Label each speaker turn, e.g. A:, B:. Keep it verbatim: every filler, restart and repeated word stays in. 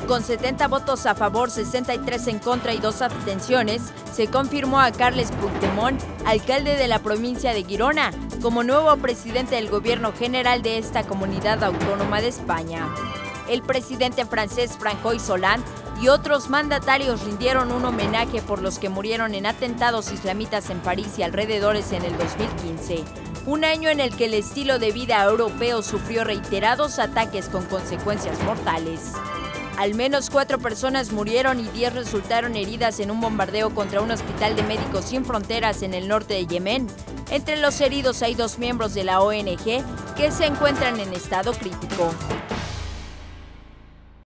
A: Con setenta votos a favor, sesenta y tres en contra y dos abstenciones, se confirmó a Carles Puigdemont, alcalde de la provincia de Girona, como nuevo presidente del gobierno general de esta comunidad autónoma de España. El presidente francés François Hollande y otros mandatarios rindieron un homenaje por los que murieron en atentados islamitas en París y alrededores en el dos mil quince, un año en el que el estilo de vida europeo sufrió reiterados ataques con consecuencias mortales. Al menos cuatro personas murieron y diez resultaron heridas en un bombardeo contra un hospital de Médicos Sin Fronteras en el norte de Yemen. Entre los heridos hay dos miembros de la O N G que se encuentran en estado crítico.